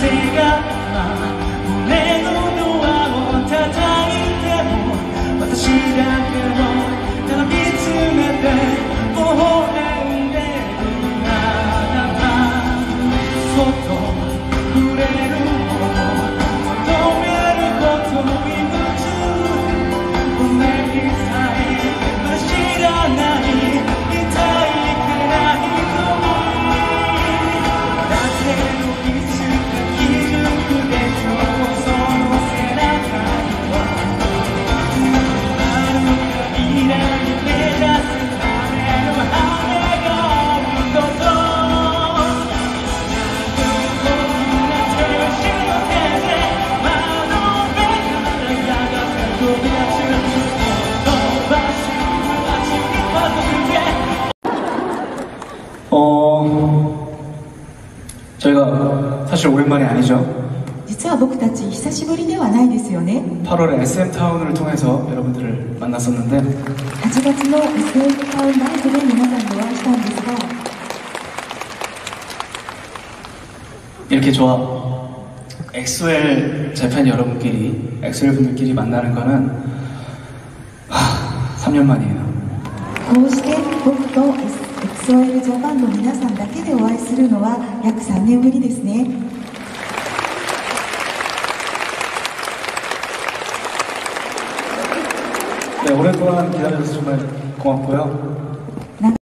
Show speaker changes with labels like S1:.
S1: 風が今俺のドアを叩いても私だけをただ見つめて微笑んでるあなたそっと触れるもの求めることに夢中ごめんさえまだ知らない痛いくらい
S2: 저희가 사실 오랜만이 아니죠.
S3: 実は僕たち久しぶりではないですよね。
S2: 8월에 SM타운을 통해서 여러분들을 만났었는데
S3: 8月の SM タウンライブで皆さんとお会いしたんですが
S2: 이렇게 엑소엘 재팬 여러분끼리 엑소엘 분들끼리 만나는 거는 3년 만이에요.
S3: こうして僕と EXO-L ジャパンの皆さんだけでお会いするのは約3年ぶりですね。
S2: 네, 오랫동안 기다려주셔서 정말 고맙고요.